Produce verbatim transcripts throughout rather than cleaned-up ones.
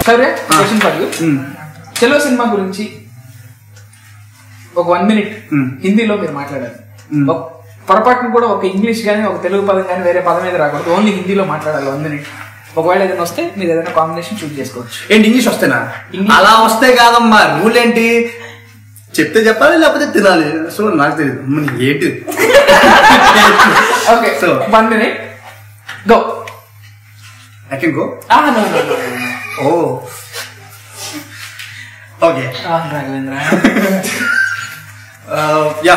సరే question for you. చలో సినిమా గురించి ఒక వన్ మినిట్ హిందీలో మీరు మాట్లాడాలి. పొరపాటును కూడా ఒక ఇంగ్లీష్ కానీ ఒక తెలుగు పదం కానీ వేరే పదం మీద రాకూడదు, ఓన్లీ హిందీలో మాట్లాడాలి వన్ మినిట్. ఒకవేళ ఏదైనా వస్తే మీరు ఏదైనా కాంబినేషన్ చూస్ చేసుకోవచ్చు. ఏంటి ఇంగ్లీష్ వస్తేనా? అలా వస్తే కాదమ్మా, రూల్ ఏంటి చెప్తే చెప్పాలి లేకపోతే తినాలి. సో నాకు తెలియదు ఏంటి. Okay so one minute go. I can go? Ah, no, no, no, no. Oh. Okay. Ah, Raghavendra. uh, yeah.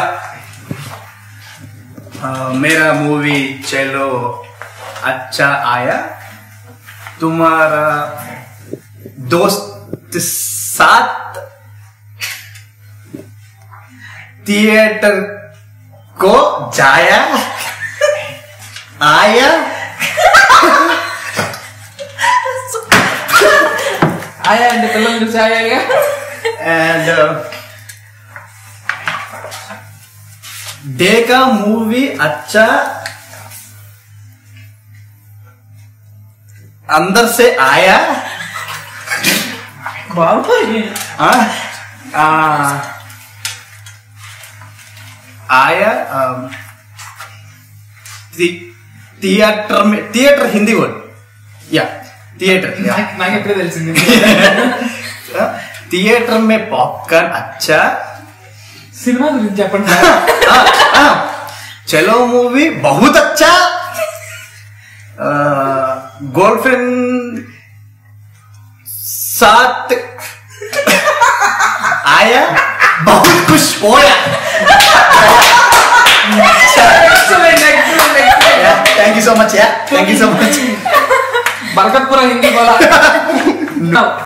Uh, मेरा मूवी चलो अच्छा आया, तुम्हारा दोस्त साथ थिएटर को जाया आया आया అంటే తెల్లని చూసి ఆయాగా. and uh, देखा मूवी अच्छा अंदर से आया. బాగుంది. आया थिएटर में, थिएटर हिंदी वर्ड या थिएटर, నాకు ఎప్పుడే తెలిసింది. थिएटर में पॉपकॉर्न अच्छा. సినిమా గురించి చెప్పండి. चलो मूवी बहुत अच्छा, गर्लफ्रेंड साथ आया, बहुत खुश होया. Thank you so much. या thank you so much. Barkatpura Hindi बोला.